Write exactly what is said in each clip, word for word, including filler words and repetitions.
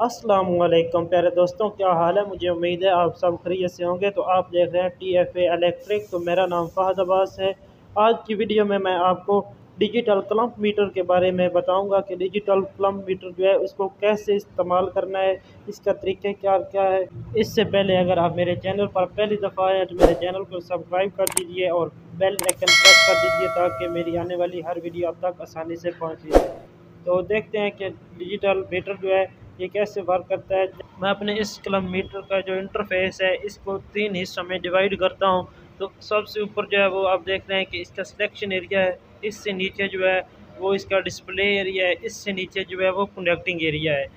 अस्सलामुअलैकुम प्यारे दोस्तों, क्या हाल है। मुझे उम्मीद है आप सब खैरियत से होंगे। तो आप देख रहे हैं टी एफ ए इलेक्ट्रिक। तो मेरा नाम फहद अब्बास है। आज की वीडियो में मैं आपको डिजिटल क्लम्प मीटर के बारे में बताऊंगा कि डिजिटल क्लम्प मीटर जो है उसको कैसे इस्तेमाल करना है, इसका तरीके क्या क्या है। इससे पहले अगर आप मेरे चैनल पर पहली दफ़ा आए तो मेरे चैनल को सब्सक्राइब कर दीजिए और बेल आइकन प्रेस कर दीजिए ताकि मेरी आने वाली हर वीडियो आप तक आसानी से पहुँचे। तो देखते हैं कि डिजिटल मीटर जो है ये कैसे वर्क करता है। मैं अपने इस क्लम्प मीटर का जो इंटरफेस है इसको तीन हिस्सों में डिवाइड करता हूँ। तो सबसे ऊपर जो है वो आप देख रहे हैं कि इसका सिलेक्शन एरिया है, इससे नीचे जो है वो इसका डिस्प्ले एरिया है, इससे नीचे जो है वो कनेक्टिंग एरिया है।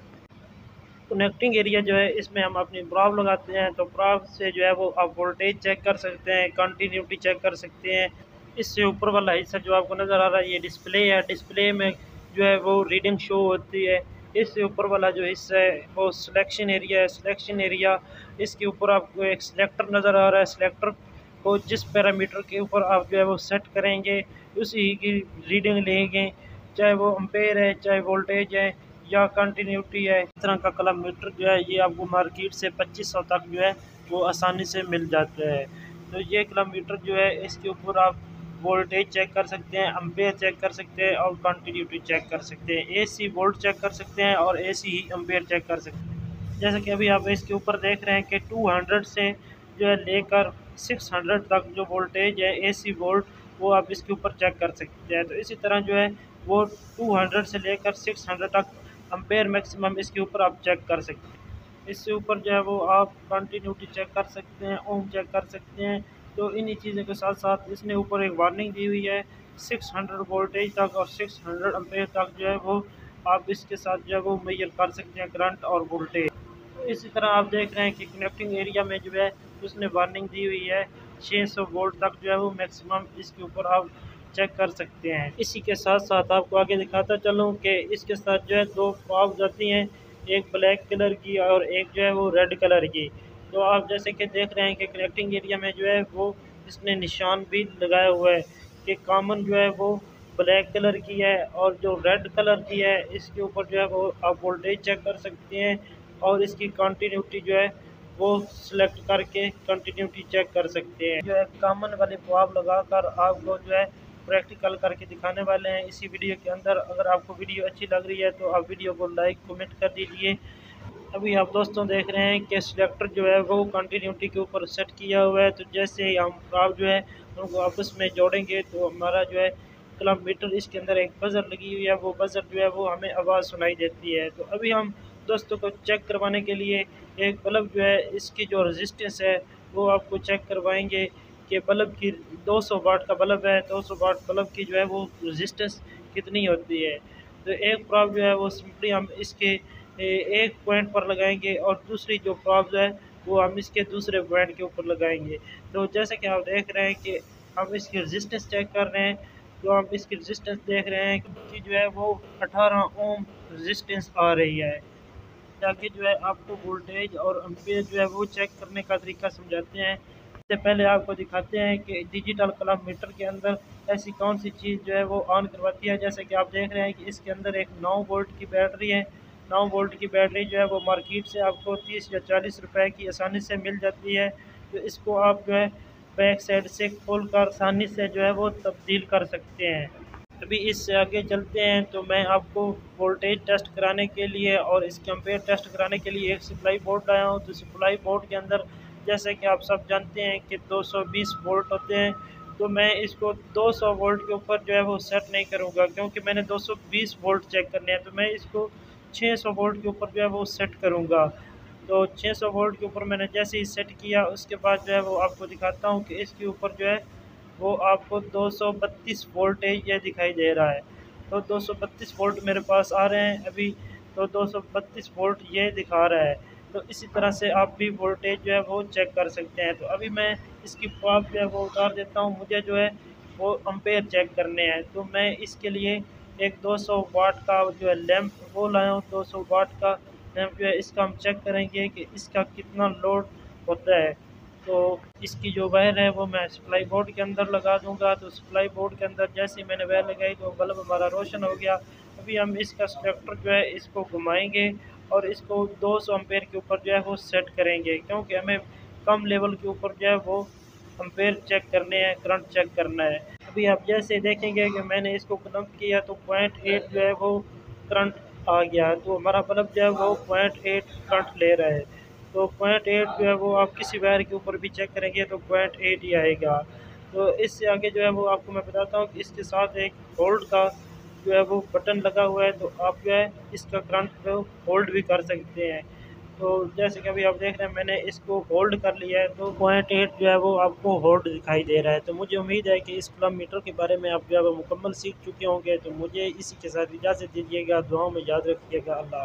कनेक्टिंग एरिया जो है इसमें हम अपनी प्रॉब लगाते हैं। तो प्रॉब से जो है वो आप वोल्टेज चेक कर सकते हैं, कंटिन्यूटी चेक कर सकते हैं। इससे ऊपर वाला हिस्सा जो आपको नज़र आ रहा है ये डिस्प्ले है। डिस्प्ले में जो है वो रीडिंग शो होती है। इससे ऊपर वाला जो हिस्सा है वो सिलेक्शन एरिया है। सिलेक्शन एरिया इसके ऊपर आपको एक सिलेक्टर नज़र आ रहा है। सिलेक्टर को जिस पैरामीटर के ऊपर आप जो है वो सेट करेंगे उसी की रीडिंग लेंगे, चाहे वो एम्पेयर है, चाहे वोल्टेज है या कंटिन्यूटी है। इस तरह का क्लम्प मीटर जो है ये आपको मार्केट से पच्चीस सौ तक जो है वो आसानी से मिल जाता है। तो ये क्लम्प मीटर जो है इसके ऊपर आप वोल्टेज चेक कर सकते हैं, एम्पेयर चेक कर सकते हैं और कंटिन्यूटी चेक कर सकते हैं। एसी वोल्ट चेक कर सकते हैं और एसी ही एम्पेयर चेक कर सकते हैं। जैसे कि अभी आप इसके ऊपर देख रहे हैं कि दो सौ से जो है लेकर छह सौ तक जो वोल्टेज है एसी वोल्ट वो आप इसके ऊपर चेक कर सकते हैं। तो इसी तरह जो है वो दो सौ से लेकर छह सौ तक एम्पेयर मैक्सिमम इसके ऊपर आप चेक कर सकते हैं। इससे ऊपर जो है वो आप कंटिन्यूटी चेक कर सकते हैं, ओम चेक कर सकते हैं। तो इन्हीं चीज़ों के साथ साथ इसने ऊपर एक वार्निंग दी हुई है छह सौ वोल्टेज तक और छह सौ एम्पेयर तक जो है वो आप इसके साथ जो है वो मेजर कर सकते हैं करंट और वोल्टेज। तो इसी तरह आप देख रहे हैं कि कनेक्टिंग एरिया में जो है उसने वार्निंग दी हुई है छह सौ वोल्ट तक जो है वो मैक्सिमम इसके ऊपर आप चेक कर सकते हैं। इसी के साथ साथ आपको आगे दिखाता चलूँ कि इसके साथ जो है दो प्रॉब्स आती हैं, एक ब्लैक कलर की और एक जो है वो रेड कलर की। तो आप जैसे कि देख रहे हैं कि कनेक्टिंग एरिया में जो है वो इसने निशान भी लगाया हुआ है कि कॉमन जो है वो ब्लैक कलर की है और जो रेड कलर की है इसके ऊपर जो है वो आप वोल्टेज चेक कर सकते हैं और इसकी कंटिन्यूटी जो है वो सिलेक्ट करके कंटिन्यूटी चेक कर सकते हैं। जो है कॉमन वाले प्रॉब लगाकर आपको जो है प्रैक्टिकल करके दिखाने वाले हैं इसी वीडियो के अंदर। अगर आपको वीडियो अच्छी लग रही है तो आप वीडियो को लाइक कमेंट कर दीजिए। अभी आप दोस्तों देख रहे हैं कि सिलेक्टर जो है वो कंटिन्यूटी के ऊपर सेट किया हुआ है। तो जैसे ही हम प्रॉब जो है उनको आपस में जोड़ेंगे तो हमारा जो है क्लम्प मीटर इसके अंदर एक बजर लगी हुई है, वो बजर जो है वो हमें आवाज़ सुनाई देती है। तो अभी हम दोस्तों को चेक करवाने के लिए एक बल्ब जो है इसकी जो रेजिस्टेंस है वो आपको चेक करवाएंगे कि बल्ब की दो सौ वाट का बल्ब है, दो सौ वाट बल्ब की जो है वो रेजिस्टेंस कितनी होती है। तो एक प्रॉब जो है वो सिंपली हम इसके एक पॉइंट पर लगाएंगे और दूसरी जो प्रॉब है वो हम इसके दूसरे पॉइंट के ऊपर लगाएंगे। तो जैसे कि आप देख रहे हैं कि हम इसकी रेजिस्टेंस चेक कर रहे हैं, तो हम इसकी रेजिस्टेंस देख रहे हैं कि जो है वो अठारह ओम रेजिस्टेंस आ रही है। ताकि जो है आपको वोल्टेज और एम्पेयर जो है वो चेक करने का तरीका समझाते हैं। इससे पहले आपको दिखाते हैं कि डिजिटल क्लम्प मीटर के अंदर ऐसी कौन सी चीज़ जो है वो ऑन करवाती है। जैसे कि आप देख रहे हैं कि इसके अंदर एक नौ वोल्ट की बैटरी है। नौ वोल्ट की बैटरी जो है वो मार्केट से आपको तीस या चालीस रुपए की आसानी से मिल जाती है। तो इसको आप जो है बैक साइड से खोल कर आसानी से जो है वो तब्दील कर सकते हैं। अभी इससे आगे चलते हैं तो मैं आपको वोल्टेज टेस्ट कराने के लिए और इसके एम्पेयर टेस्ट कराने के लिए एक सप्लाई बोर्ड लाया हूँ। तो सप्लाई बोर्ड के अंदर जैसे कि आप सब जानते हैं कि दो सौ बीस वोल्ट होते हैं। तो मैं इसको दो सौ वोल्ट के ऊपर जो है वो सेट नहीं करूँगा क्योंकि मैंने दो सौ बीस वोल्ट चेक करने हैं। तो मैं इसको छह सौ वोल्ट के ऊपर जो है वो सेट करूँगा। तो छह सौ वोल्ट के ऊपर मैंने जैसे ही सेट किया उसके बाद जो है वो आपको दिखाता हूँ कि इसके ऊपर जो है वो आपको दो सौ बत्तीस वोल्टेज ये दिखाई दे रहा है। तो दो सौ बत्तीस वोल्ट मेरे पास आ रहे हैं अभी। तो दो सौ बत्तीस वोल्ट ये दिखा रहा है। तो इसी तरह से आप भी वोल्टेज जो है वो चेक कर सकते हैं। तो अभी मैं इसकी प्रॉब जो है वो उतार देता हूँ, मुझे जो है वो एम्पेयर चेक करने हैं। तो मैं इसके लिए एक दो सौ वाट का जो है लैंप वो लाया हूँ। दो सौ वाट का लैंप जो है इसका हम चेक करेंगे कि इसका कितना लोड होता है। तो इसकी जो वायर है वो मैं सप्लाई बोर्ड के अंदर लगा दूंगा। तो सप्लाई बोर्ड के अंदर जैसे ही मैंने वायर लगाई तो बल्ब हमारा रोशन हो गया। अभी हम इसका स्ट्रक्चर जो है इसको घुमाएंगे और इसको दो सौ एम्पेयर के ऊपर जो है वो सेट करेंगे, क्योंकि हमें कम लेवल के ऊपर जो है वो एम्पेयर चेक करने हैं, करंट चेक करना है। अभी आप जैसे देखेंगे कि मैंने इसको कनेक्ट किया तो पॉइंट एट जो है वो करंट आ गया, तो हमारा बल्ब जो है वो पॉइंट एट करंट ले रहा है। तो पॉइंट एट जो है वो आप किसी वायर के ऊपर भी चेक करेंगे तो पॉइंट एट ही आएगा। तो इससे आगे जो है वो आपको मैं बताता हूँ कि इसके साथ एक होल्ड का जो है वो बटन लगा हुआ है, तो आप जो है इसका करंट को होल्ड भी कर सकते हैं। तो जैसे कि अभी आप देख रहे हैं मैंने इसको होल्ड कर लिया है, तो पॉइंट एट जो है वो आपको होल्ड दिखाई दे रहा है। तो मुझे उम्मीद है कि इस क्लब मीटर के बारे में आप जो है वो मुकम्मल सीख चुके होंगे। तो मुझे इसी के साथ इजाज़त दीजिएगा, दुआओं में याद रखिएगा। अल्लाह।